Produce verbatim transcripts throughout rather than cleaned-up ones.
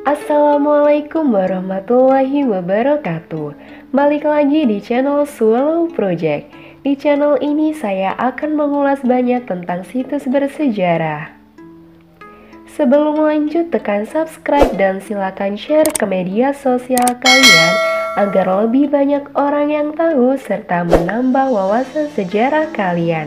Assalamualaikum warahmatullahi wabarakatuh. Balik lagi di channel Swallow Project. Di channel ini saya akan mengulas banyak tentang situs bersejarah. Sebelum lanjut, tekan subscribe dan silakan share ke media sosial kalian agar lebih banyak orang yang tahu serta menambah wawasan sejarah kalian.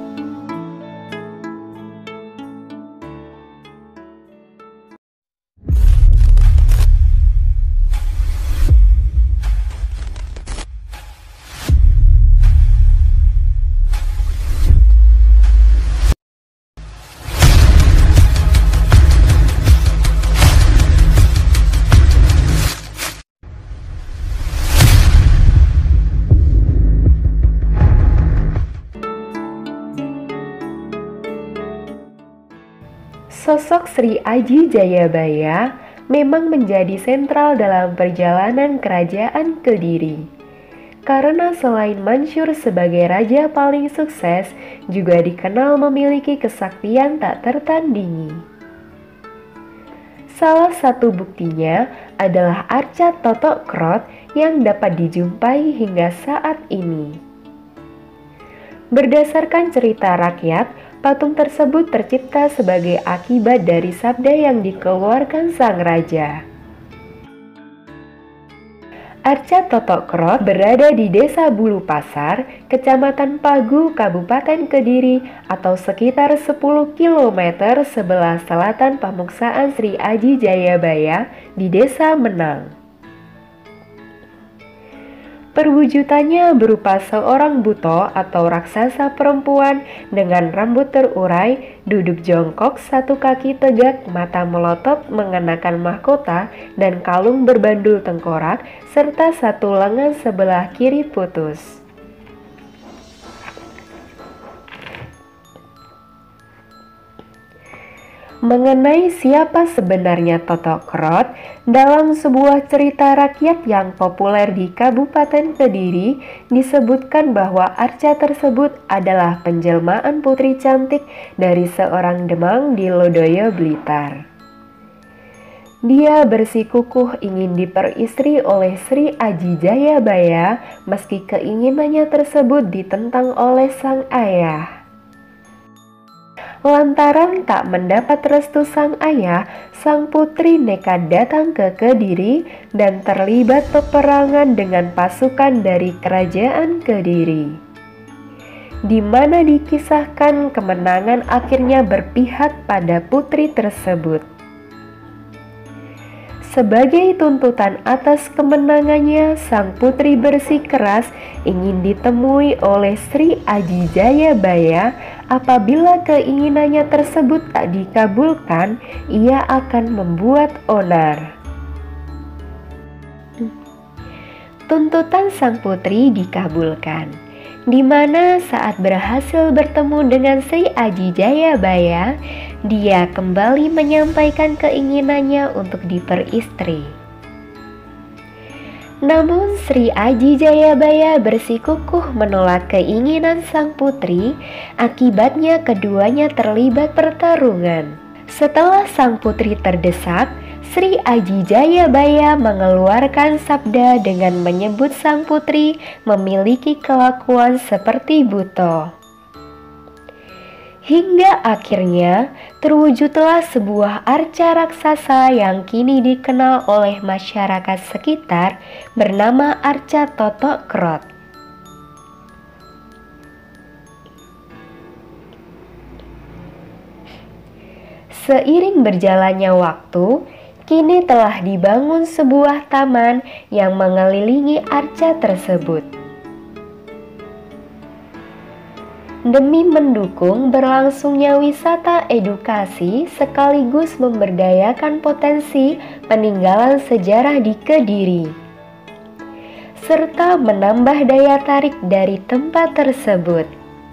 Sosok Sri Aji Jayabaya memang menjadi sentral dalam perjalanan kerajaan Kediri. Karena selain masyhur sebagai raja paling sukses, juga dikenal memiliki kesaktian tak tertandingi. Salah satu buktinya adalah arca Totok Krot yang dapat dijumpai hingga saat ini. Berdasarkan cerita rakyat, patung tersebut tercipta sebagai akibat dari sabda yang dikeluarkan sang raja. Arca Totok Krot berada di Desa Bulu Pasar, Kecamatan Pagu, Kabupaten Kediri, atau sekitar sepuluh kilometer sebelah selatan Pamuksaan Sri Aji Jayabaya di Desa Menang. Perwujudannya berupa seorang buto atau raksasa perempuan dengan rambut terurai, duduk jongkok, satu kaki tegak, mata melotot, mengenakan mahkota dan kalung berbandul tengkorak, serta satu lengan sebelah kiri putus. Mengenai siapa sebenarnya Totok Krot, dalam sebuah cerita rakyat yang populer di Kabupaten Kediri disebutkan bahwa arca tersebut adalah penjelmaan putri cantik dari seorang Demang di Lodoyo, Blitar. Dia bersikukuh ingin diperistri oleh Sri Aji Jayabaya meski keinginannya tersebut ditentang oleh sang ayah. Lantaran tak mendapat restu sang ayah, sang putri nekat datang ke Kediri dan terlibat peperangan dengan pasukan dari kerajaan Kediri, di mana dikisahkan kemenangan akhirnya berpihak pada putri tersebut. Sebagai tuntutan atas kemenangannya, sang putri bersikeras ingin ditemui oleh Sri Aji Jayabaya. Apabila keinginannya tersebut tak dikabulkan, ia akan membuat onar. Tuntutan sang putri dikabulkan, di mana saat berhasil bertemu dengan Sri Aji Jayabaya, dia kembali menyampaikan keinginannya untuk diperistri. Namun Sri Aji Jayabaya bersikukuh menolak keinginan sang putri, akibatnya keduanya terlibat pertarungan. Setelah sang putri terdesak, Sri Aji Jayabaya mengeluarkan sabda dengan menyebut sang putri memiliki kelakuan seperti buto. Hingga akhirnya terwujudlah sebuah arca raksasa yang kini dikenal oleh masyarakat sekitar bernama arca Totok Krot. Seiring berjalannya waktu, kini telah dibangun sebuah taman yang mengelilingi arca tersebut. Demi mendukung berlangsungnya wisata edukasi sekaligus memberdayakan potensi peninggalan sejarah di Kediri, serta menambah daya tarik dari tempat tersebut.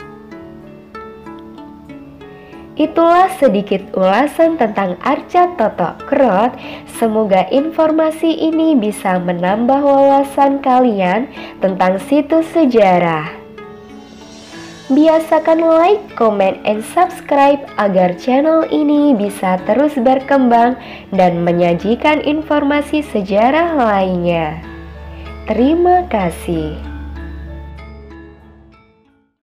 Itulah sedikit ulasan tentang arca Totok Krot. Semoga informasi ini bisa menambah wawasan kalian tentang situs sejarah. Biasakan like, comment, and subscribe agar channel ini bisa terus berkembang dan menyajikan informasi sejarah lainnya. Terima kasih.